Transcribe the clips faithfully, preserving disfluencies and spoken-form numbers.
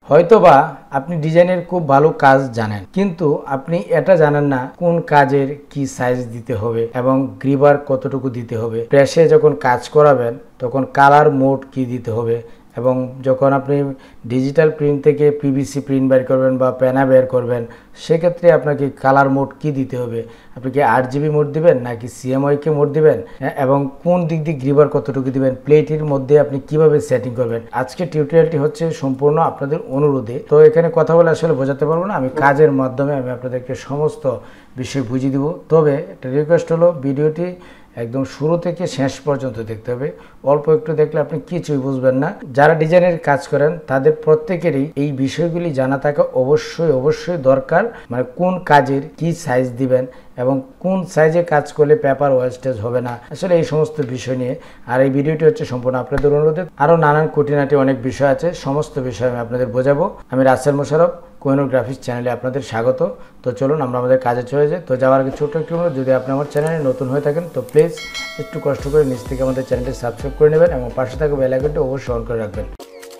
হয়তোবা আপনি ডিজাইনের খুব ভালো কাজ জানেন, কিন্তু আপনি এটা জানেন না কোন কাজের কি সাইজ দিতে হবে এবং গ্রিবার কতটুকু দিতে হবে। প্রেসে যখন কাজ করাবেন তখন কালার মোড কি দিতে হবে, এবং যখন আপনি ডিজিটাল প্রিন্ট থেকে পিভিসি প্রিন্ট বের করবেন বা পেনা বের করবেন, সেক্ষেত্রে আপনাকে কালার মোড কি দিতে হবে। আপনি কি আট জিবি মোড দিবেন নাকি সিএমওয়াইকে মোড দিবেন, এবং কোন দিক দিয়ে গ্রিবার কতটুকু দিবেন, প্লেটের মধ্যে আপনি কিভাবে সেটিং করবেন। আজকে টিউটোরিয়ালটি হচ্ছে সম্পূর্ণ আপনাদের অনুরোধে, তো এখানে কথা বলে আসলে বোঝাতে পারবো না, আমি কাজের মাধ্যমে আমি আপনাদেরকে সমস্ত বিষয় বুঝিয়ে দিব। তবে একটা রিকোয়েস্ট হলো, ভিডিওটি একদম শুরু থেকে শেষ পর্যন্ত দেখতে হবে। অল্প একটু দেখলে আপনি কিছুই বুঝবেন না। যারা ডিজাইনের কাজ করেন তাদের প্রত্যেকেরই এই বিষয়গুলি জানা থাকা অবশ্যই অবশ্যই দরকার, মানে কোন কাজের কি সাইজ দিবেন এবং কোন সাইজে কাজ করলে পেপার ওয়েস্টেজ হবে না, আসলে এই সমস্ত বিষয় নিয়ে। আর এই ভিডিওটি হচ্ছে সম্পূর্ণ আপনাদের অনুরোধে। আরও নানান খুঁটিনাটি অনেক বিষয় আছে, সমস্ত বিষয় আমি আপনাদের বোঝাবো। আমি রাসেল মোশাররফ, কোহিনূর গ্রাফিক্স চ্যানেলে আপনাদের স্বাগত। তো চলুন আমরা আমাদের কাজে চলে যাই। তো যাওয়ার আগে ছোট্ট একটু অনুরোধ, যদি আপনি আমার চ্যানেলে নতুন হয়ে থাকেন তো প্লিজ একটু কষ্ট করে নিচ থেকে আমাদের চ্যানেলটি সাবস্ক্রাইব করে নেবেন এবং পাশে থাকা বেল আইকনটি অবশ্যই অন করে রাখবেন।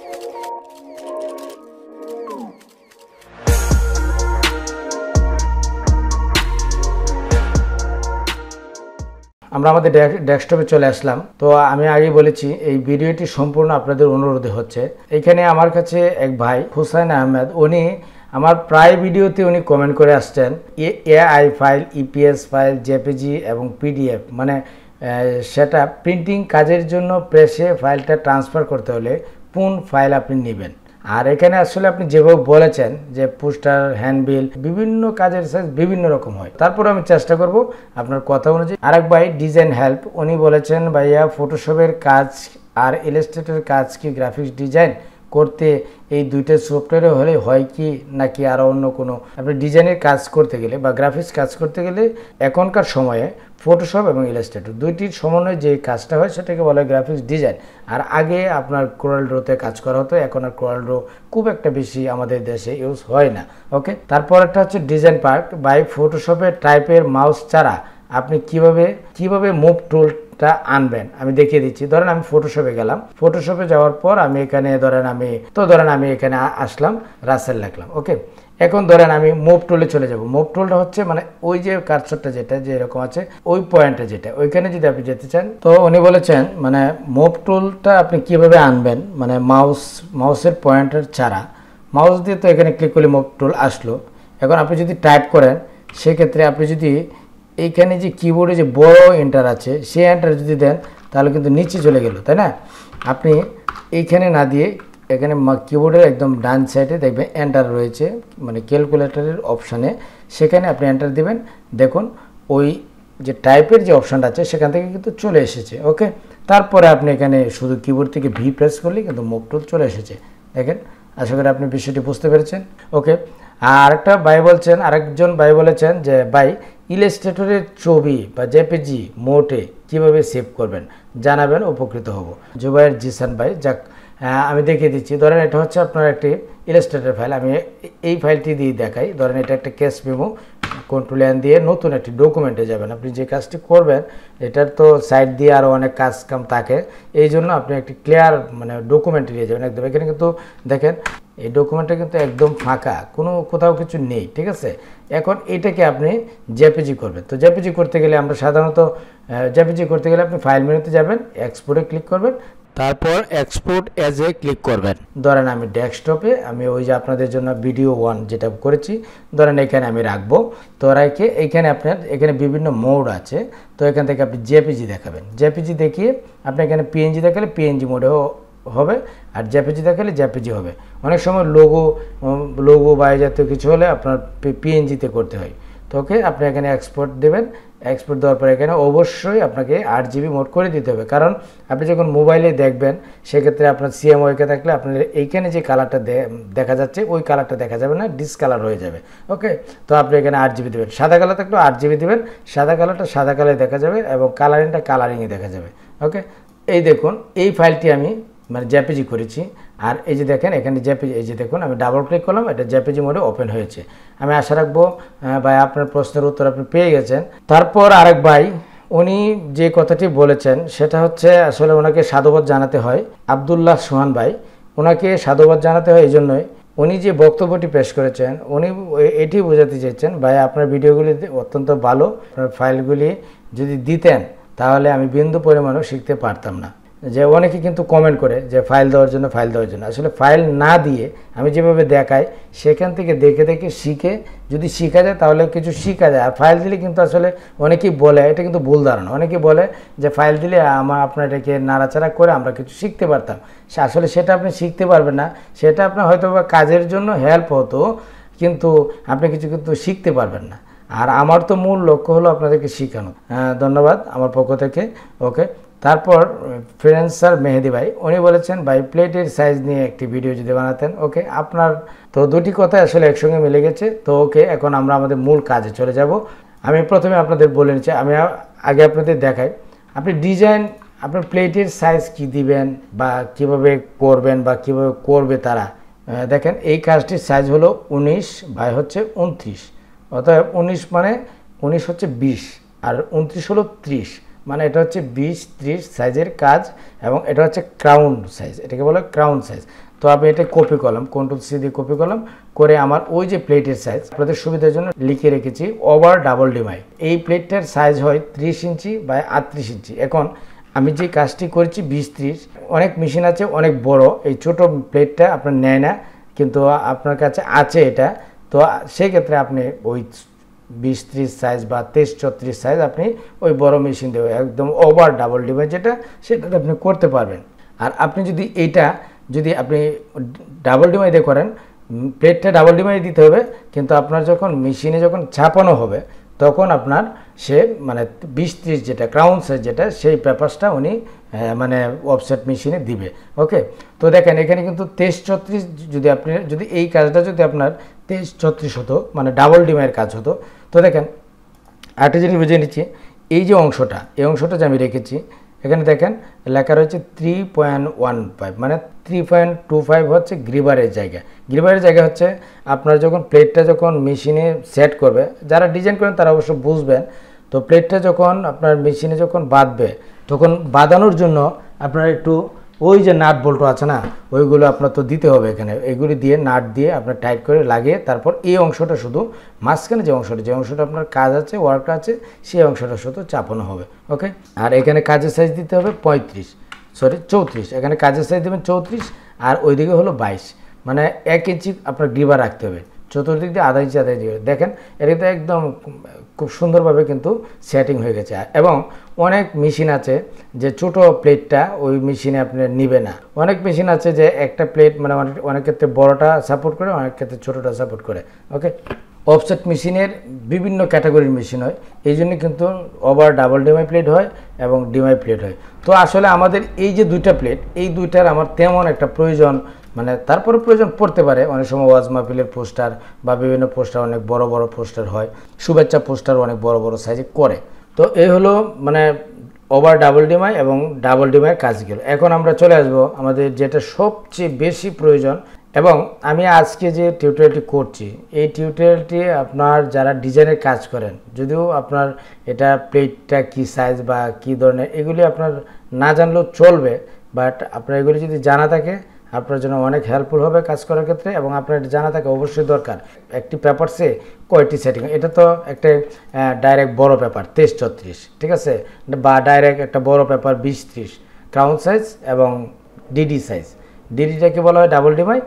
আমরা আমাদের ডেস্কটপে চলে আসলাম। তো আমি আগে বলেছি এই ভিডিওটি সম্পূর্ণ আপনাদের অনুরোধে হচ্ছে। এখানে আমার কাছে এক ভাই হুসাইন আহমেদ, উনি আমার প্রায় ভিডিওতে উনি কমেন্ট করে আসছেন AI file, EPS file, JPG এবং পিডিএফ, মানে সেটা প্রিন্টিং কাজের জন্য প্রেসে ফাইলটা ট্রান্সফার করতে হলে কোন ফাইল আপনি নেবেন। আর এখানে আসলে আপনি যেভাবে বলেছেন যে পোস্টার, হ্যান্ডবিল, বিভিন্ন কাজের সাইজ বিভিন্ন রকম হয়, তারপর আমি চেষ্টা করব আপনার কথা অনুযায়ী। আরেক ভাই ডিজাইন হেল্প, উনি বলেছেন ভাইয়া ফটোশপের কাজ আর ইলাস্ট্রেটরের কাজ কি গ্রাফিক্স ডিজাইন করতে এই দুইটা সফটওয়্যারে হলে হয় কি, নাকি আরও অন্য কোনো। আপনি ডিজাইনের কাজ করতে গেলে বা গ্রাফিক্স কাজ করতে গেলে এখনকার সময়ে ফটোশপ এবং ইলাস্ট্রেটর দুইটির সমন্বয়ে যে কাজটা হয় সেটাকে বলা হয় গ্রাফিক্স ডিজাইন। আর আগে আপনার কোরাল ড্রোতে কাজ করা হতো, এখন আর কোরাল ড্রো খুব একটা বেশি আমাদের দেশে ইউজ হয় না। ওকে, তারপর একটা হচ্ছে ডিজাইন পার্ট। বাই ফটোশপের টাইপের মাউস ছাড়া আপনি কিভাবে কিভাবে মুভ টুলটা আনবেন আমি দেখিয়ে দিচ্ছি। ধরেন আমি ফটোশপে গেলাম, ফটোশপে যাওয়ার পর আমি এখানে ধরেন আমি তো ধরেন আমি এখানে আসলাম, রাসেল লিখলাম। ওকে, এখন ধরেন আমি মুভ টুলে চলে যাব। মুভ টুলটা হচ্ছে মানে ওই যে কার্সরটা যেটা যে এরকম আছে ওই পয়েন্টে যেটা, ওইখানে যদি আপনি যেতে চান তো উনি বলেছেন মানে মুভ টুলটা আপনি কিভাবে আনবেন, মানে মাউস মাউসের পয়েন্টার ছাড়া। মাউস দিয়ে তো এখানে ক্লিক করলে মুভ টুল আসলো। এখন আপনি যদি টাইপ করেন সেক্ষেত্রে আপনি যদি এইখানে যে কিবোর্ডে যে বড় এন্টার আছে সেই এন্টার যদি দেন তাহলে কিন্তু নিচে চলে গেল, তাই না। আপনি এইখানে না দিয়ে এখানে কিবোর্ডের একদম ডান সাইডে দেখবেন এন্টার রয়েছে, মানে ক্যালকুলেটরের অপশানে, সেখানে আপনি এন্টার দিবেন। দেখুন ওই যে টাইপের যে অপশানটা আছে সেখান থেকে কিন্তু চলে এসেছে। ওকে, তারপরে আপনি এখানে শুধু কিবোর্ড থেকে ভি প্রেস করলে কিন্তু মুভ টুল চলে এসেছে। দেখেন, আশা করি আপনি বিষয়টি বুঝতে পেরেছেন। ওকে, আর একটা ভাই বলছেন, আরেকজন ভাই বলেছেন যে ভাই ইলাস্ট্রেটরের ছবি বা জেপিজি মোটে কিভাবে সেভ করবেন জানাবেন, উপকৃত হব। জুবাইর জিসান ভাই, যাক আমি দেখিয়ে দিচ্ছি। ধরেন এটা হচ্ছে আপনার একটি ইলাস্ট্রেটর ফাইল, আমি এই ফাইলটি দিয়ে দেখাই। ধরেন এটা একটা কেস মেমো, কন্ট্রোল এন দিয়ে নতুন একটি ডকুমেন্টে যাবেন। আপনি যে কাজটি করবেন এটার তো সাইড দিয়ে আরও অনেক কাজ কাম থাকে, এই জন্য আপনি একটি ক্লিয়ার মানে ডকুমেন্টে নিয়ে যাবেন একদম। এখানে কিন্তু দেখেন এই ডকুমেন্টটা কিন্তু একদম ফাঁকা, কোনো কোথাও কিছু নেই, ঠিক আছে। এখন এটাকে আপনি জেপিজি করবেন। তো জেপিজি করতে গেলে আমরা সাধারণত জেপিজি করতে গেলে আপনি ফাইল মেনুতে যাবেন, এক্সপোর্টে ক্লিক করবেন, তারপর এক্সপোর্ট এজ এ ক্লিক করবেন। ধরেন আমি ডেস্কটপে আমি ওই যে আপনাদের জন্য ভিডিও ওয়ান যেটা করেছি ধরেন এখানে আমি রাখবো। তো রাখে এইখানে আপনার এখানে বিভিন্ন মোড আছে, তো এখান থেকে আপনি জেপিজি দেখাবেন। জেপিজি দেখিয়ে আপনি এখানে পিএনজি দেখালে পিএনজি মোডেও হবে, আর জেপিজি দেখালে জেপিজি হবে। অনেক সময় লোগো লোগো বা এই জাতীয় কিছু হলে আপনার পিএনজিতে করতে হয়। তো ওকে, আপনি এখানে এক্সপোর্ট দেবেন। এক্সপোর্ট দেওয়ার পর এখানে অবশ্যই আপনাকে আট জিবি মোড করে দিতে হবে, কারণ আপনি যখন মোবাইলে দেখবেন সেক্ষেত্রে আপনার সিএমওয়াইকে থাকলে আপনার এইখানে যে কালারটা দেখা যাচ্ছে ওই কালারটা দেখা যাবে না, ডিসকালার হয়ে যাবে। ওকে, তো আপনি এখানে আট জিবি দেবেন। সাদা কালার থাকলেও আট জিবি দেবেন, সাদা কালারটা সাদা কালারে দেখা যাবে এবং কালারিংটা কালারিংয়ে দেখা যাবে। ওকে, এই দেখুন এই ফাইলটি আমি মানে জেপিজি করেছি। আর এই যে দেখেন এখানে জেপিজি, এই যে দেখুন আমি ডাবল ক্লিক করলাম, এটা জেপিজি মোডে ওপেন হয়েছে। আমি আশা রাখবো ভাই আপনার প্রশ্নের উত্তর আপনি পেয়ে গেছেন। তারপর আরেক ভাই উনি যে কথাটি বলেছেন সেটা হচ্ছে আসলে ওনাকে সাধুবাদ জানাতে হয়। আবদুল্লাহ সোহান ভাই, ওনাকে সাধুবাদ জানাতে হয় এই জন্যই উনি যে বক্তব্যটি পেশ করেছেন উনি এটি বোঝাতে চেয়েছেন ভাই আপনার ভিডিওগুলি অত্যন্ত ভালো, আপনার ফাইলগুলি যদি দিতেন তাহলে আমি বিন্দু পরিমাণও শিখতে পারতাম না। যে অনেকে কিন্তু কমেন্ট করে যে ফাইল দেওয়ার জন্য ফাইল দেওয়ার জন্য আসলে ফাইল না দিয়ে আমি যেভাবে দেখাই সেখান থেকে দেখে দেখে শিখে যদি শেখা যায় তাহলে কিছু শেখা যায়। আর ফাইল দিলে কিন্তু আসলে অনেকেই বলে, এটা কিন্তু ভুল ধারণা, অনেকেই বলে যে ফাইল দিলে আমার আপনার এটাকে নাড়াচাড়া করে আমরা কিছু শিখতে পারতাম। আসলে সেটা আপনি শিখতে পারবেন না, সেটা আপনার হয়তো বা কাজের জন্য হেল্প হতো কিন্তু আপনি কিছু কিন্তু শিখতে পারবেন না। আর আমার তো মূল লক্ষ্য হলো আপনাদেরকে শেখানো। ধন্যবাদ আমার পক্ষ থেকে। ওকে, তারপর ফ্রিল্যান্সার মেহেদি ভাই উনি বলেছেন ভাই প্লেটের সাইজ নিয়ে একটি ভিডিও যদি বানাতেন। ওকে, আপনার তো দুটি কথা আসলে একসঙ্গে মিলে গেছে। তো ওকে, এখন আমরা আমাদের মূল কাজে চলে যাব। আমি প্রথমে আপনাদের বলে নিচ্ছি, আমি আগে আপনাদের দেখাই আপনি ডিজাইন আপনার প্লেটের সাইজ কি দিবেন বা কিভাবে করবেন বা কিভাবে করবে তারা। দেখেন এই কাজটির সাইজ হলো উনিশ বাই হচ্ছে উনত্রিশ, অর্থাৎ উনিশ মানে উনিশ হচ্ছে বিশ আর উনত্রিশ হলো ত্রিশ, মানে এটা হচ্ছে বিশ ত্রিশ সাইজের কাজ এবং এটা হচ্ছে ক্রাউন সাইজ, এটাকে বলে ক্রাউন সাইজ। তো আমি এটা কপি করলাম, কন্ট্রোল সি দিয়ে কপি করলাম করে আমার ওই যে প্লেটের সাইজ আপনাদের সুবিধার জন্য লিখে রেখেছি ওভার ডাবল ডিমাই। এই প্লেটটার সাইজ হয় ত্রিশ ইঞ্চি বাই আটত্রিশ ইঞ্চি। এখন আমি যে কাজটি করেছি বিশ ত্রিশ, অনেক মেশিন আছে অনেক বড়, এই ছোট প্লেটটা আপনার নেয় না কিন্তু আপনার কাছে আছে এটা, তো সেই ক্ষেত্রে আপনি ওই বিশ ত্রিশ সাইজ বা তেইশ চৌত্রিশ সাইজ আপনি ওই বড় মেশিন দেবে একদম ওভার ডাবল ডিমাই যেটা সেটা আপনি করতে পারবেন। আর আপনি যদি এইটা যদি আপনি ডাবল ডিমাই দিয়ে করেন, প্লেটটা ডাবল ডিমাই দিতে হবে কিন্তু আপনার যখন মেশিনে যখন ছাপানো হবে তখন আপনার সে মানে বিশ ত্রিশ যেটা ক্রাউন সাইজ যেটা সেই পেপারসটা উনি মানে অফসেট মেশিনে দিবে। ওকে, তো দেখেন এখানে কিন্তু তেইশ চৌত্রিশ যদি আপনি যদি এই কাজটা যদি আপনার তেইশ চৌত্রিশ হতো মানে ডাবল ডিমাইয়ের কাজ হতো, তো দেখেন আরেকটা জিনিস বুঝে নিচ্ছি, এই যে অংশটা এই অংশটা যে আমি রেখেছি এখানে দেখেন লেখা রয়েছে থ্রি পয়েন্ট ওয়ান ফাইভ মানে থ্রি পয়েন্ট টু ফাইভ হচ্ছে গ্রিবারের জায়গা। গ্রিবারের জায়গা হচ্ছে আপনার যখন প্লেটটা যখন মেশিনে সেট করবে, যারা ডিজাইন করেন তারা অবশ্য বুঝবেন, তো প্লেটটা যখন আপনার মেশিনে যখন বাঁধবে তখন বাঁধানোর জন্য আপনার একটু ওই যে নাট বল্টু আছে না ওইগুলো আপনার তো দিতে হবে এখানে, এগুলি দিয়ে নাট দিয়ে আপনার টাইট করে লাগিয়ে তারপর এই অংশটা শুধু মাঝখানে যে অংশটা যে অংশটা আপনার কাজ আছে ওয়ার্ক আছে সেই অংশটা শুধু চাপানো হবে। ওকে, আর এখানে কাজের সাইজ দিতে হবে পঁয়ত্রিশ সরি চৌত্রিশ, এখানে কাজের সাইজ দেবেন চৌত্রিশ আর ওইদিকে হলো বাইশ, মানে এক ইঞ্চি আপনার গ্রিবার রাখতে হবে, চতুর্দিক দিয়ে আধা ইঞ্চি আধা ইঞ্চি। দেখেন এটা একদম খুব সুন্দরভাবে কিন্তু সেটিং হয়ে গেছে। এবং অনেক মেশিন আছে যে ছোট প্লেটটা ওই মেশিনে আপনি নিবে না, অনেক মেশিন আছে যে একটা প্লেট মানে অনেক ক্ষেত্রে বড়টা সাপোর্ট করে অনেক ক্ষেত্রে ছোটোটা সাপোর্ট করে। ওকে, অফসেট মেশিনের বিভিন্ন ক্যাটাগরির মেশিন হয়, এই জন্য কিন্তু ওভার ডাবল ডিমাই প্লেট হয় এবং ডিমাই প্লেট হয়। তো আসলে আমাদের এই যে দুইটা প্লেট এই দুইটার আমার তেমন একটা প্রয়োজন মানে তারপরে প্রয়োজন পড়তে পারে, অনেক সময় ওয়াজ মাহফিলের পোস্টার বা বিভিন্ন পোস্টার অনেক বড় বড় পোস্টার হয়, শুভেচ্ছা পোস্টার অনেক বড় বড় সাইজে করে। তো এই হলো মানে ওভার ডাবল ডিমাই এবং ডাবল ডিমাইয়ের কাজগুলো। এখন আমরা চলে আসবো আমাদের যেটা সবচেয়ে বেশি প্রয়োজন, এবং আমি আজকে যে টিউটোরিয়ালটি করছি এই টিউটোরিয়ালটি আপনার যারা ডিজাইনের কাজ করেন, যদিও আপনার এটা প্লেটটা কি সাইজ বা কি ধরনের এগুলি আপনার না জানলেও চলবে, বাট আপনার এগুলি যদি জানা থাকে আপনার জন্য অনেক হেল্পফুল হবে কাজ করার ক্ষেত্রে। এবং আপনার জানা থাকে অবশ্যই দরকার একটি পেপারসে কয়টি সেটিং, এটা তো একটা ডাইরেক্ট বড় পেপার তেইশ চৌত্রিশ ঠিক আছে, বা ডাইরেক্ট একটা বড় পেপার বিশ ত্রিশ ক্রাউন সাইজ এবং ডিডি সাইজ, ডিডিটাকে বলা হয় ডাবল ডিমাই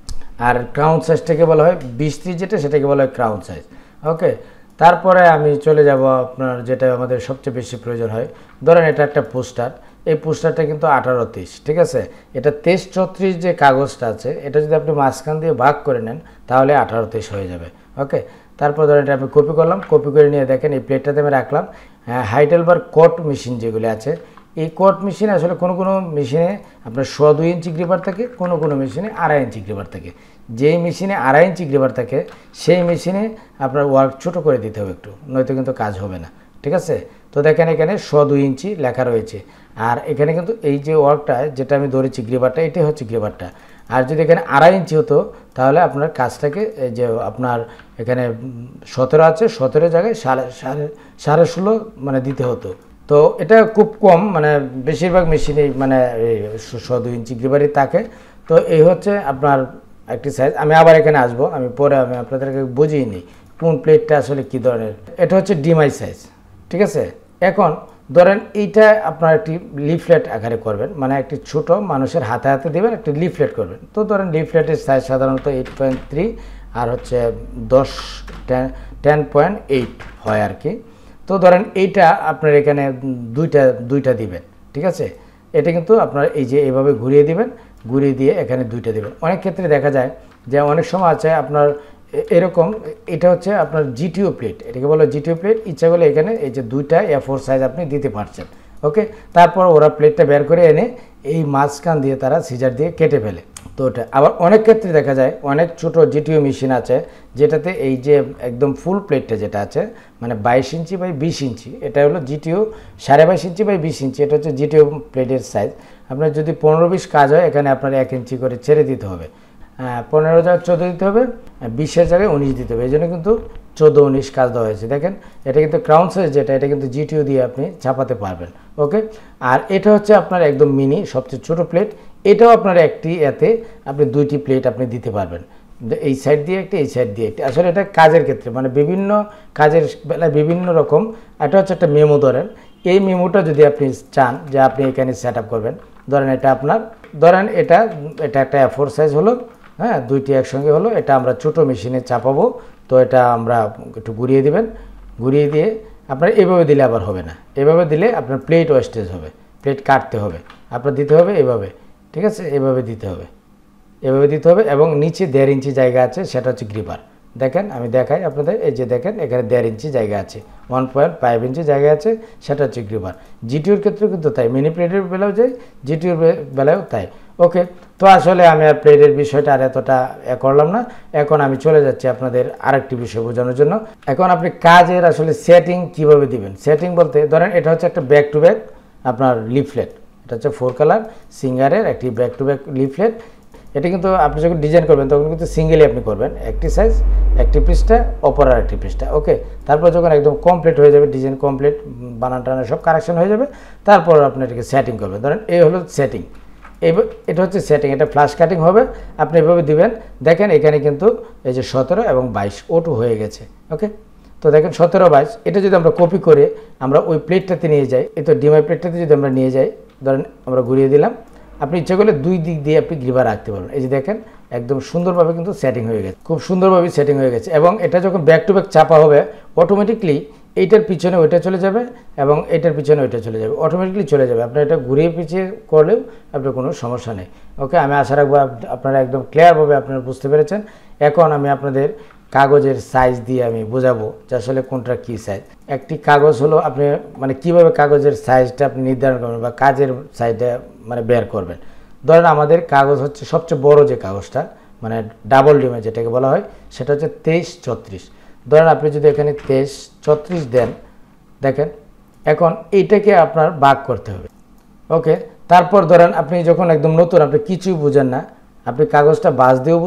আর ক্রাউন সাইজটাকে বলা হয় বিশ ত্রিশ যেটা সেটাকে বলা হয় ক্রাউন সাইজ। ওকে, তারপরে আমি চলে যাব আপনার যেটা আমাদের সবচেয়ে বেশি প্রয়োজন হয়, ধরেন এটা একটা পোস্টার, এই পোস্টারটা কিন্তু আঠারো তেইশ ঠিক আছে, এটা তেইশ চৌত্রিশ যে কাগজটা আছে এটা যদি আপনি মাঝখান দিয়ে ভাগ করে নেন তাহলে আঠারো তেইশ হয়ে যাবে। ওকে, তারপর ধরেন এটা আমি কপি করলাম, কপি করে নিয়ে দেখেন এই প্লেটটাতে আমি রাখলাম। হাইডেলবার্গ কট মেশিন যেগুলি আছে এই কট মেশিন আসলে কোনো কোনো মেশিনে আপনার শ দুই ইঞ্চি গ্রিপার থাকে, কোনো কোনো মেশিনে আড়াই ইঞ্চি গ্রিপার থাকে। যেই মেশিনে আড়াই ইঞ্চি গ্রিপার থাকে সেই মেশিনে আপনার ওয়ার্ক ছোটো করে দিতে হবে একটু, নয়তো কিন্তু কাজ হবে না ঠিক আছে। তো দেখেন এখানে শ দুই ইঞ্চি লেখা রয়েছে, আর এখানে কিন্তু এই যে ওয়ার্কটা যেটা আমি ধরেছি গ্রিপারটা এটাই হচ্ছে গ্রিপারটা। আর যদি এখানে আড়াই ইঞ্চি হতো তাহলে আপনার কাজটাকে যে আপনার এখানে সতেরো আছে সতেরো জায়গায় সাড়ে সাড়ে সাড়ে ষোলো মানে দিতে হতো। তো এটা খুব কম মানে বেশিরভাগ মেশিনেই মানে শ দুই ইঞ্চি গ্রিপারই থাকে। তো এই হচ্ছে আপনার একটি সাইজ। আমি আবার এখানে আসবো, আমি পরে আমি আপনাদেরকে বুঝিয়ে নিই কোন প্লেটটা আসলে কী ধরনের। এটা হচ্ছে ডিমাই সাইজ, ঠিক আছে। এখন ধরেন এইটা আপনার একটি লিফলেট আকারে করবেন, মানে একটি ছোট মানুষের হাতে হাতে দেবেন, একটি লিফলেট করবেন। তো ধরেন লিফলেটের সাইজ সাধারণত এইট পয়েন্ট থ্রি আর হচ্ছে দশ টেন টেন পয়েন্ট এইট হয় আর কি। তো ধরেন এইটা আপনার এখানে দুইটা দুইটা দিবেন, ঠিক আছে। এটা কিন্তু আপনার এই যে এভাবে ঘুরিয়ে দিবেন, ঘুরিয়ে দিয়ে এখানে দুইটা দিবেন। অনেক ক্ষেত্রে দেখা যায় যে অনেক সময় আছে আপনার এরকম, এটা হচ্ছে আপনার জিটিও প্লেট, এটাকে বলো জিটিও প্লেট। ইচ্ছা করলে এখানে এই যে দুইটা এ ফোর সাইজ আপনি দিতে পারছেন, ওকে। তারপর ওরা প্লেটটা বের করে এনে এই মাঝখান দিয়ে তারা সিজার দিয়ে কেটে ফেলে। তো ওটা আবার অনেক ক্ষেত্রে দেখা যায়, অনেক ছোট জিটিও মেশিন আছে যেটাতে এই যে একদম ফুল প্লেটটা যেটা আছে, মানে বাইশ ইঞ্চি বাই বিশ ইঞ্চি, এটা হলো জিটিও সাড়ে বাইশ ইঞ্চি বাই বিশ ইঞ্চি, এটা হচ্ছে জিটিও প্লেটের সাইজ। আপনার যদি পনেরো বিশ কাজ হয়, এখানে আপনার এক ইঞ্চি করে ছেড়ে দিতে হবে। হ্যাঁ, পনেরো জায়গায় চোদ্দো দিতে হবে, বিশের জায়গায় উনিশ দিতে হবে। এই জন্য কিন্তু চোদ্দো উনিশ কাজ দেওয়া হয়েছে। দেখেন এটা কিন্তু ক্রাউন সাইজ যেটা, এটা কিন্তু জিটিও দিয়ে আপনি চাপাতে পারবেন, ওকে। আর এটা হচ্ছে আপনার একদম মিনি সবচেয়ে ছোটো প্লেট। এটাও আপনার একটি এতে আপনি দুইটি প্লেট আপনি দিতে পারবেন, এই সাইড দিয়ে একটি, এই সাইড দিয়ে একটি। আসলে এটা কাজের ক্ষেত্রে, মানে বিভিন্ন কাজের বেলায় বিভিন্ন রকম। এটা হচ্ছে একটা মেমো ধরেন, এই মেমোটা যদি আপনি চান যে আপনি এখানে সেট আপ করবেন, ধরেন এটা আপনার, ধরেন এটা এটা একটা এ ফোর সাইজ হলো, হ্যাঁ, দুইটি একসঙ্গে হলো। এটা আমরা ছোটো মেশিনে চাপাবো। তো এটা আমরা একটু ঘুরিয়ে দিবেন, ঘুরিয়ে দিয়ে আপনার এভাবে দিলে আবার হবে না, এভাবে দিলে আপনার প্লেট ওয়েস্টেজ হবে, প্লেট কাটতে হবে, আপনার দিতে হবে এভাবে, ঠিক আছে। এভাবে দিতে হবে, এভাবে দিতে হবে। এবং নিচে দেড় ইঞ্চি জায়গা আছে, সেটা হচ্ছে গ্রিপার। দেখেন আমি দেখাই আপনাদের, এই যে দেখেন এখানে দেড় ইঞ্চি জায়গা আছে, ওয়ান পয়েন্ট ফাইভ ইঞ্চি জায়গা আছে, সেটা হচ্ছে গ্রিপার। জিটিওর ক্ষেত্রে কিন্তু তাই, মিনি প্লেটের বেলাও যাই, জিটিওর বেলাও তাই, ওকে। তো আসলে আমি আর প্লেটের বিষয়টা আর এতটা এ করলাম না। এখন আমি চলে যাচ্ছি আপনাদের আরেকটি বিষয় বোঝানোর জন্য। এখন আপনি কাজের আসলে সেটিং কিভাবে দিবেন। সেটিং বলতে ধরেন এটা হচ্ছে একটা ব্যাক টু ব্যাক আপনার লিফলেট, এটা হচ্ছে ফোর কালার সিঙ্গারের একটি ব্যাক টু ব্যাক লিফলেট। এটা কিন্তু আপনি যখন ডিজাইন করবেন তখন কিন্তু সিঙ্গেলি আপনি করবেন, একটি সাইজ, একটি পৃষ্ঠা, অপর আর একটি পৃষ্ঠা, ওকে। তারপর যখন একদম কমপ্লিট হয়ে যাবে, ডিজাইন কমপ্লিট, বানান টানা সব কারেকশন হয়ে যাবে, তারপর আপনি এটাকে সেটিং করবেন। ধরেন এই হলো সেটিং, এই এটা হচ্ছে সেটিং, এটা ফ্লাশ কাটিং হবে, আপনি এভাবে দিবেন। দেখেন এখানে কিন্তু এই যে সতেরো এবং বাইশ ওটু হয়ে গেছে, ওকে। তো দেখেন সতেরো বাইশ, এটা যদি আমরা কপি করে আমরা ওই প্লেটটাতে নিয়ে যাই, এই তো ডিমাই প্লেটটাতে যদি আমরা নিয়ে যাই, ধরেন আমরা ঘুরিয়ে দিলাম, আপনি ইচ্ছা করলে দুই দিক দিয়ে আপনি গ্রিপার রাখতে পারবেন। এই যে দেখেন একদম সুন্দরভাবে কিন্তু সেটিং হয়ে গেছে, খুব সুন্দরভাবে সেটিং হয়ে গেছে। এবং এটা যখন ব্যাক টু ব্যাক চাপা হবে, অটোমেটিকলি এইটার পিছনে ওইটা চলে যাবে এবং এইটার পিছনে ওইটা চলে যাবে, অটোমেটিকলি চলে যাবে। আপনার এটা ঘুরিয়ে পিছিয়ে করলেও আপনার কোনো সমস্যা নেই, ওকে। আমি আশা রাখবো আপনারা একদম ক্লিয়ারভাবে আপনারা বুঝতে পেরেছেন। এখন আমি আপনাদের কাগজের সাইজ দিয়ে আমি বোঝাবো যে আসলে কোনটা কী সাইজ। একটি কাগজ হলো আপনি মানে কিভাবে কাগজের সাইজটা আপনি নির্ধারণ করবেন বা কাজের সাইজটা মানে বের করবেন। ধরেন আমাদের কাগজ হচ্ছে সবচেয়ে বড় যে কাগজটা, মানে ডাবল ডিমে যেটাকে বলা হয়, সেটা হচ্ছে তেইশ ছত্রিশ। ধরেন আপনি যদি এখানে তেইশ ছত্রিশ দেন, দেখেন এখন এইটাকে আপনার ভাগ করতে হবে, ওকে। তারপর ধরেন আপনি যখন একদম নতুন, আপনি কিছুই বুঝেন না, আপনি কাগজটা বাস দিয়েও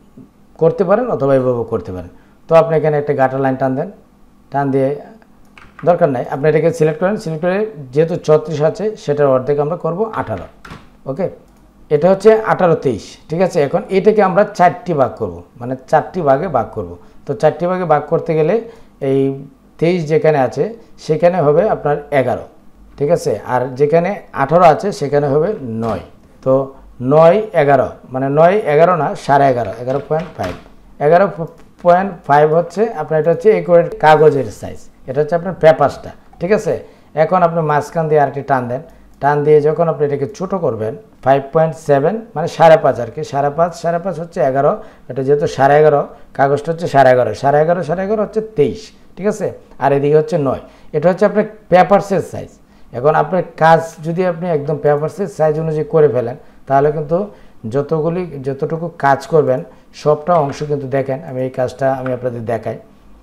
করতে পারেন অথবা এভাবেও করতে পারেন। তো আপনি এখানে একটা গাটার লাইন টান দেন, টান দিয়ে দরকার নাই, আপনি এটাকে সিলেক্ট করেন, সিলেক্ট করে যেহেতু ছত্রিশ আছে সেটার অর্ধেক আমরা করব আঠারো, ওকে। এটা হচ্ছে আঠারো তেইশ, ঠিক আছে। এখন এটাকে আমরা চারটি ভাগ করব, মানে চারটি ভাগে ভাগ করব। তো চারটি ভাগে ভাগ করতে গেলে এই তেইশ যেখানে আছে সেখানে হবে আপনার এগারো, ঠিক আছে। আর যেখানে আঠারো আছে সেখানে হবে নয়। তো নয় এগারো মানে নয় এগারো না, সাড়ে এগারো, এগারো পয়েন্ট ফাইভ, এগারো পয়েন্ট ফাইভ হচ্ছে আপনার, এটা হচ্ছে একুরেট কাগজের সাইজ, এটা হচ্ছে আপনার পেপারসটা, ঠিক আছে। এখন আপনি মাঝখান দিয়ে আরেকটি টান দেন, টান দিয়ে যখন আপনি এটাকে ছোটো করবেন, ফাইভ পয়েন্ট সেভেন মানে সাড়ে পাঁচ আর কি, সাড়ে পাঁচ সাড়ে পাঁচ হচ্ছে এগারো, এটা যেহেতু সাড়ে এগারো, কাগজটা হচ্ছে সাড়ে এগারো, সাড়ে এগারো সাড়ে এগারো হচ্ছে তেইশ, ঠিক আছে। আর এদিকে হচ্ছে নয়, এটা হচ্ছে আপনার পেপারসের সাইজ। এখন আপনার কাজ যদি আপনি একদম পেপারসের সাইজ অনুযায়ী করে ফেলেন, তাহলে কিন্তু যতগুলি যতটুকু কাজ করবেন সবটা অংশ কিন্তু, দেখেন আমি এই কাজটা আমি আপনাদের দেখাই,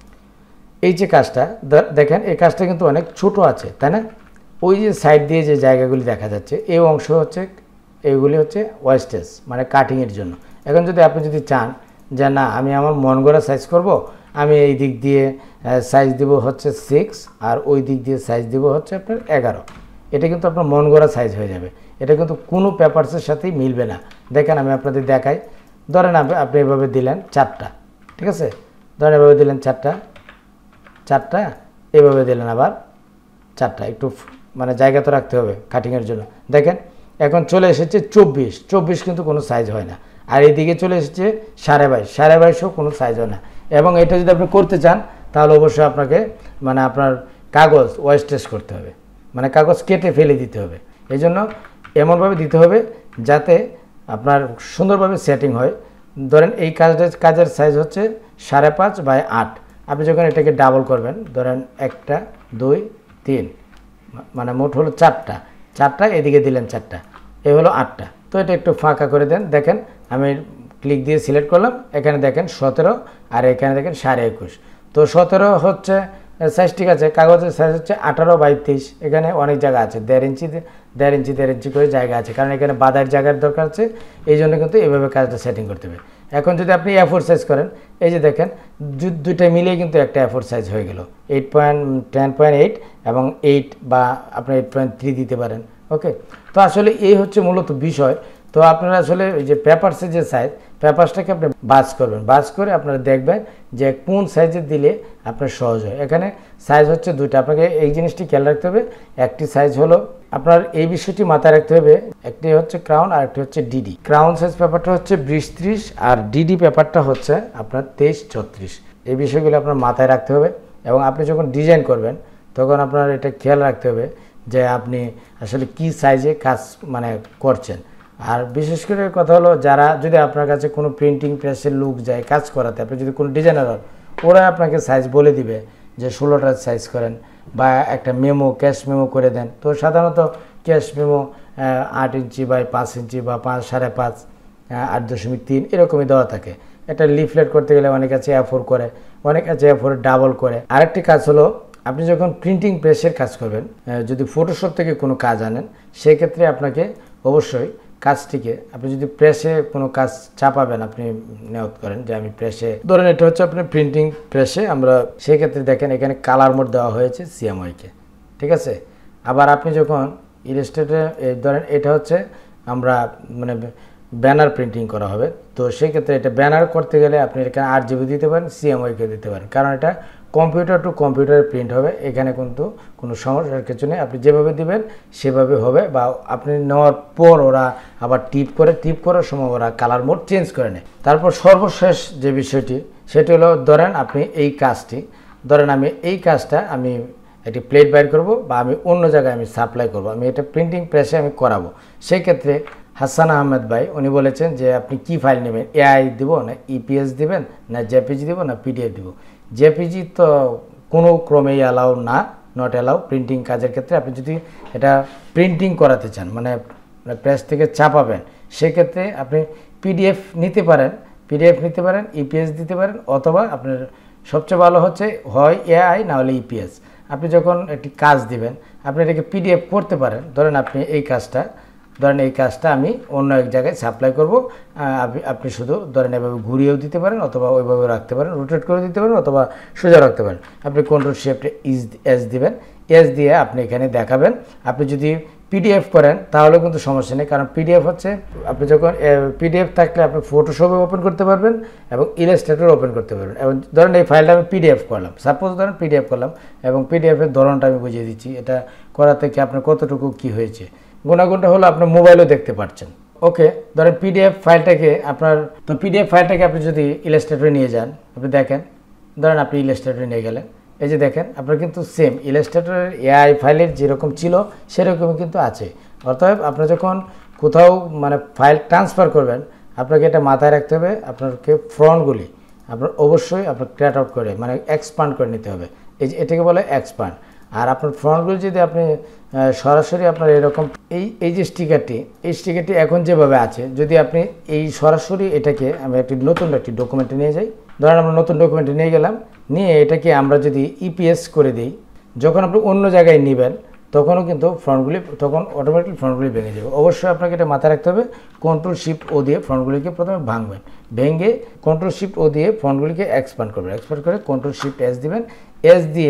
এই যে কাজটা দেখেন, এই কাজটা কিন্তু অনেক ছোট আছে, তাই না। ওই যে সাইড দিয়ে যে জায়গাগুলি দেখা যাচ্ছে, এই অংশ হচ্ছে, এইগুলি হচ্ছে ওয়েস্টেজ, মানে কাটিংয়ের জন্য। এখন যদি আপনি যদি চান যে না আমি আমার মন গড়া সাইজ করব, আমি এই দিক দিয়ে সাইজ দিব হচ্ছে সিক্স আর ওই দিক দিয়ে সাইজ দিব হচ্ছে আপনার এগারো, এটা কিন্তু আপনার মন গড়া সাইজ হয়ে যাবে, এটা কিন্তু কোনো পেপারসের সাথেই মিলবে না। দেখেন আমি আপনাদের দেখাই, ধরেন আপনি আপনি এভাবে দিলেন চারটা, ঠিক আছে, ধরেন এভাবে দিলেন চারটা চারটা এভাবে দিলেন আবার চারটা, একটু মানে জায়গা তো রাখতে হবে কাটিংয়ের জন্য। দেখেন এখন চলে এসেছে চব্বিশ, চব্বিশ কিন্তু কোনো সাইজ হয় না। আর এইদিকে চলে এসেছে সাড়ে বাইশ, সাড়ে বাইশও কোনো সাইজ হয় না। এবং এটা যদি আপনি করতে চান তাহলে অবশ্যই আপনাকে মানে আপনার কাগজ ওয়েস্টেজ করতে হবে, মানে কাগজ কেটে ফেলে দিতে হবে। এই জন্য এমনভাবে দিতে হবে যাতে আপনার সুন্দরভাবে সেটিং হয়। ধরেন এই কাজের কাজের সাইজ হচ্ছে সাড়ে পাঁচ বাই আট। আপনি যখন এটাকে ডাবল করবেন, ধরেন একটা দুই তিন, মানে মোট হলো চারটা, চারটা এদিকে দিলেন চারটা, এ হলো আটটা। তো এটা একটু ফাঁকা করে দেন। দেখেন আমি ক্লিক দিয়ে সিলেক্ট করলাম, এখানে দেখেন সতেরো আর এখানে দেখেন সাড়ে একুশ। তো সতেরো হচ্ছে সাইজ, ঠিক আছে, কাগজের সাইজ হচ্ছে আঠারো বাই তেইশ। এখানে অনেক জায়গা আছে, দেড় ইঞ্চি দেড় ইঞ্চি দেড় ইঞ্চি করে জায়গা আছে, কারণ এখানে বাঁধার জায়গার দরকার আছে। এই জন্য কিন্তু এইভাবে কাজটা সেটিং করতে হবে। এখন যদি আপনি এ ফোর সাইজ করেন, এই যে দেখেন দুইটা মিলিয়ে কিন্তু একটা এ ফোর সাইজ হয়ে গেল, eight point ten point eight এবং এইট বা আপনি এইট পয়েন্ট থ্রি দিতে পারেন। ওকে, তো আসলে এই হচ্ছে মূলত বিষয়। তো আপনারা আসলে এই যে পেপারসের যে সাইজ, পেপারসটাকে আপনি বাজ করবেন, বাজ করে আপনারা দেখবেন যে কোন সাইজে দিলে আপনার সহজ হয়। এখানে সাইজ হচ্ছে দুইটা, আপনাকে এই জিনিসটি খেয়াল রাখতে হবে। একটি সাইজ হলো আপনার এই বিষয়টি মাথায় রাখতে হবে, একটি হচ্ছে ক্রাউন আর একটি হচ্ছে ডিডি। ক্রাউন সাইজ পেপারটা হচ্ছে বিশ ত্রিশ আর ডিডি পেপারটা হচ্ছে আপনার তেইশ ছত্রিশ। এই বিষয়গুলো আপনার মাথায় রাখতে হবে। এবং আপনি যখন ডিজাইন করবেন তখন আপনার এটা খেয়াল রাখতে হবে যে আপনি আসলে কি সাইজে কাজ মানে করছেন। আর বিশেষ করে কথা হলো, যারা যদি আপনার কাছে কোনো প্রিন্টিং প্রেসের লুক যায় কাজ করাতে, আপনি যদি কোনো ডিজাইনার হন, ওরা আপনাকে সাইজ বলে দিবে যে ষোলোটার সাইজ করেন বা একটা মেমো ক্যাশ মেমো করে দেন। তো সাধারণত ক্যাশ মেমো আট ইঞ্চি বাই পাঁচ ইঞ্চি বা পাঁচ সাড়ে পাঁচ আট দশমিক তিন এরকমই দেওয়া থাকে। একটা লিফলেট করতে গেলে অনেক আছে এ ফোর করে, অনেক আছে এ ফোর ডাবল করে। আরেকটি কাজ হলো, আপনি যখন প্রিন্টিং প্রেসের কাজ করবেন, যদি ফটোশপ থেকে কোনো কাজ আনেন, সেক্ষেত্রে আপনাকে অবশ্যই কাজটিকে আপনি যদি প্রেসে কোনো কাজ চাপাবেন, আপনি নিয়ত করেন যে আমি প্রেসে, ধরেন এটা হচ্ছে আপনার প্রিন্টিং প্রেসে আমরা, সেক্ষেত্রে দেখেন এখানে কালার মোড দেওয়া হয়েছে সিএমওয়াইকে, ঠিক আছে। আবার আপনি যখন ইলাস্ট্রেটরে ধরেন এটা হচ্ছে আমরা মানে ব্যানার প্রিন্টিং করা হবে, তো সেক্ষেত্রে এটা ব্যানার করতে গেলে আপনি এখানে আট জিবি দিতে পারেন, সিএমওয়াইকে দিতে পারেন, কারণ এটা কম্পিউটার টু কম্পিউটারে প্রিন্ট হবে। এখানে কিন্তু কোনো সমস্যার কিছু নেই, আপনি যেভাবে দিবেন সেভাবে হবে। বা আপনি নেওয়ার পর ওরা আবার টিপ করে, টিপ করার সময় ওরা কালার মোড চেঞ্জ করে নেয়। তারপর সর্বশেষ যে বিষয়টি সেটি হলো, ধরেন আপনি এই কাজটি, ধরেন আমি এই কাজটা আমি একটি প্লেট বাইর করব বা আমি অন্য জায়গায় আমি সাপ্লাই করব, আমি এটা প্রিন্টিং প্রেসে আমি করাবো। সেই ক্ষেত্রে হাসান আহমেদ ভাই উনি বলেছেন যে আপনি কি ফাইল নেবেন, এআই দিব না ইপিএস দিবেন না জেপিজি দিব না পিডিএফ দিব। জেপিজি তো কোনো ক্রমেই অ্যালাউ না, নট অ্যালাউ প্রিন্টিং কাজের ক্ষেত্রে। আপনি যদি এটা প্রিন্টিং করাতে চান, মানে প্রেস থেকে চাপাবেন, সেক্ষেত্রে আপনি পিডিএফ নিতে পারেন, পিডিএফ নিতে পারেন, ইপিএস দিতে পারেন, অথবা আপনার সবচেয়ে ভালো হচ্ছে হয় এআই না হলে ইপিএস। আপনি যখন একটি কাজ দিবেন, আপনি এটাকে পিডিএফ করতে পারেন। ধরেন আপনি এই কাজটা, ধরেন এই কাজটা আমি অন্য এক জায়গায় সাপ্লাই করব, আপনি শুধু ধরেন এভাবে ঘুরিয়েও দিতে পারেন, অথবা ওইভাবে রাখতে পারেন, রোটেট করে দিতে পারেন, অথবা সোজা রাখতে পারেন। আপনি কন্ট্রোল শিফট ইজ এস দিবেন, এস দিয়ে আপনি এখানে দেখাবেন। আপনি যদি পিডিএফ করেন তাহলে কিন্তু সমস্যা নেই, কারণ পিডিএফ হচ্ছে আপনি যখন পিডিএফ থাকলে আপনি ফটোশপে ওপেন করতে পারবেন এবং ইলাস্ট্রেটর ওপেন করতে পারবেন। এবং ধরেন এই ফাইলটা আমি পিডিএফ করলাম, সাপোজ ধরেন পিডিএফ করলাম, এবং পিডিএফের ধরনটা আমি বুঝিয়ে দিচ্ছি, এটা করা থেকে আপনার কতটুকু কি হয়েছে। গুণাগুণটা হলো আপনার মোবাইলেও দেখতে পাচ্ছেন। ওকে, ধরেন পিডিএফ ফাইলটাকে আপনার, তো পিডিএফ ফাইলটাকে আপনি যদি ইলাস্ট্রেটরে নিয়ে যান, আপনি দেখেন, ধরেন আপনি ইলাস্ট্রেটরে নিয়ে গেলেন, এই যে দেখেন আপনার কিন্তু সেম ইলাস্ট্রেটরের এআই ফাইলের যেরকম ছিল সেরকমই কিন্তু আছে। অর্থাৎ আপনার যখন কোথাও মানে ফাইল ট্রান্সফার করবেন, আপনাকে এটা মাথায় রাখতে হবে, আপনাকে ফ্রন্টগুলি আপনার অবশ্যই আপনার ক্রিয়েট আউট করে মানে এক্সপান্ড করে নিতে হবে। এই যে এটাকে বলে এক্সপান্ড। আর আপনার ফ্রন্টগুলি যদি আপনি সরাসরি আপনার এরকম এই এই যে স্টিকারটি, এই স্টিকারটি এখন যেভাবে আছে, যদি আপনি এই সরাসরি এটাকে আমি একটি নতুন একটি ডকুমেন্টে নিয়ে যাই, ধরেন আমরা নতুন ডকুমেন্টে নিয়ে গেলাম, নিয়ে এটাকে আমরা যদি ইপিএস করে দিই, যখন আপনি অন্য জায়গায় নেবেন তখনও কিন্তু ফ্রন্টগুলি তখন অটোমেটিক ফ্রন্টগুলি ভেঙে যাবে। অবশ্যই আপনাকে এটা মাথায় রাখতে হবে, কন্ট্রোল শিফট ও দিয়ে ফ্রন্টগুলিকে প্রথমে ভাঙবেন, ভেঙে কন্ট্রোল শিফট ও দিয়ে ফ্রন্টগুলিকে এক্সপান্ড করবেন, এক্সপান্ড করে কন্ট্রোল শিফট এস দিবেন, এস দিয়ে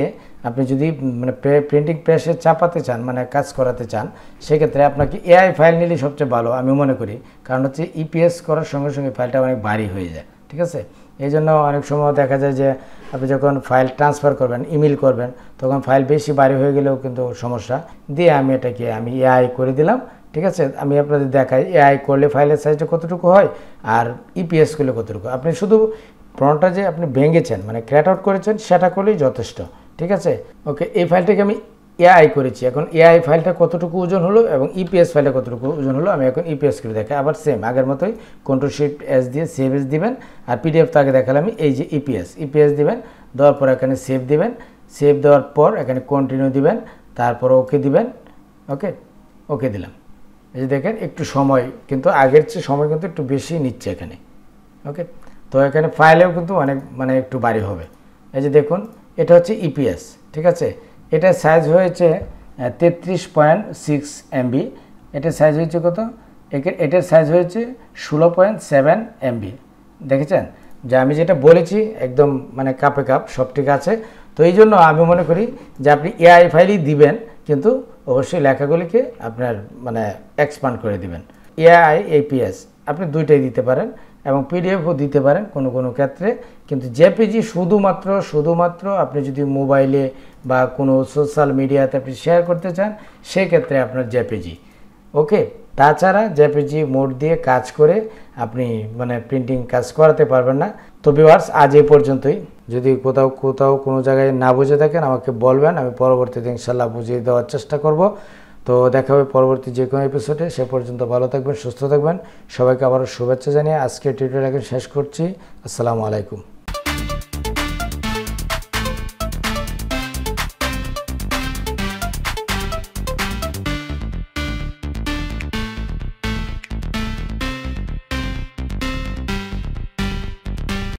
আপনি যদি মানে প্রিন্টিং প্রেসে চাপাতে চান মানে কাজ করাতে চান সেক্ষেত্রে আপনাকে এআই ফাইল নিলে সবচেয়ে ভালো আমি মনে করি, কারণ হচ্ছে ইপিএস করার সঙ্গে সঙ্গে ফাইলটা অনেক ভারী হয়ে যায়, ঠিক আছে। এই জন্য অনেক সময় দেখা যায় যে আপনি যখন ফাইল ট্রান্সফার করবেন, ইমেল করবেন, তখন ফাইল বেশি ভারী হয়ে গেলেও কিন্তু সমস্যা। দিয়ে আমি এটাকে আমি এআই করে দিলাম, ঠিক আছে। আমি আপনাদের দেখাই এআই করলে ফাইলের সাইজটা কতটুকু হয় আর ইপিএস করলে কতটুকু। আপনি শুধু প্রম্পটটা যে আপনি ভেঙেছেন মানে ক্র্যাট আউট করেছেন সেটা করলেই যথেষ্ট, ঠিক আছে। ওকে, এই ফাইলটাকে আমি এআই করেছি। এখন এআই ফাইলটা কতটুকু ওজন হলো এবং ইপিএস ফাইলটা কতটুকু ওজন হলো আমি এখন ইপিএস করে দেখাই। আবার সেম আগের মতোই কন্ট্রোল শিফট এস দিয়ে সেভ এস দিবেন, আর পিডিএফ তো আগে দেখালাম এই যে ইপিএস ইপিএস দিবেন, দেওয়ার পর এখানে সেভ দিবেন, সেভ দেওয়ার পর এখানে কন্টিনিউ দিবেন, তারপর ওকে দিবেন। ওকে, ওকে দিলাম। এই যে দেখেন একটু সময় কিন্তু আগের চেয়ে সময় কিন্তু একটু বেশি নিচ্ছে এখানে। ওকে, তো এখানে ফাইলেও কিন্তু অনেক মানে একটু ভারী হবে। এই যে দেখুন এটা হচ্ছে ইপিএস, ঠিক আছে। এটার সাইজ হয়েছে তেত্রিশ পয়েন্ট সিক্স এমবি। এটার সাইজ হয়েছে কত? এটার সাইজ হয়েছে ষোলো পয়েন্ট সেভেন এমবি। দেখেছেন যে আমি যেটা বলেছি একদম মানে কাপে কাপ সব ঠিক আছে। তো এই জন্য আমি মনে করি যে আপনি এআই ফাইলই দিবেন, কিন্তু অবশ্যই লেখাগুলিকে আপনার মানে এক্সপান্ড করে দিবেন। এআই এপিএস আপনি দুইটাই দিতে পারেন এবং পিডিএফও দিতে পারেন কোনো কোনো ক্ষেত্রে, কিন্তু জেপিজি শুধুমাত্র শুধুমাত্র আপনি যদি মোবাইলে বা কোনো সোশ্যাল মিডিয়াতে আপনি শেয়ার করতে চান সেক্ষেত্রে আপনার জেপিজি। ওকে, তাছাড়া জেপিজি মোড দিয়ে কাজ করে আপনি মানে প্রিন্টিং কাজ করাতে পারবেন না। তো ভিউয়ার্স আজ এই পর্যন্তই। যদি কোথাও কোথাও কোনো জায়গায় না বুঝে থাকেন আমাকে বলবেন, আমি পরবর্তীতে ইনশাল্লাহ বুঝিয়ে দেওয়ার চেষ্টা করব। তো দেখা হবে পরবর্তী যে কোনো এপিসোডে। সে পর্যন্ত ভালো থাকবেন, সুস্থ থাকবেন। সবাইকে আবারও শুভেচ্ছা জানিয়ে আজকের টিউটোরিয়াল এখন শেষ করছি। আসসালামু আলাইকুম।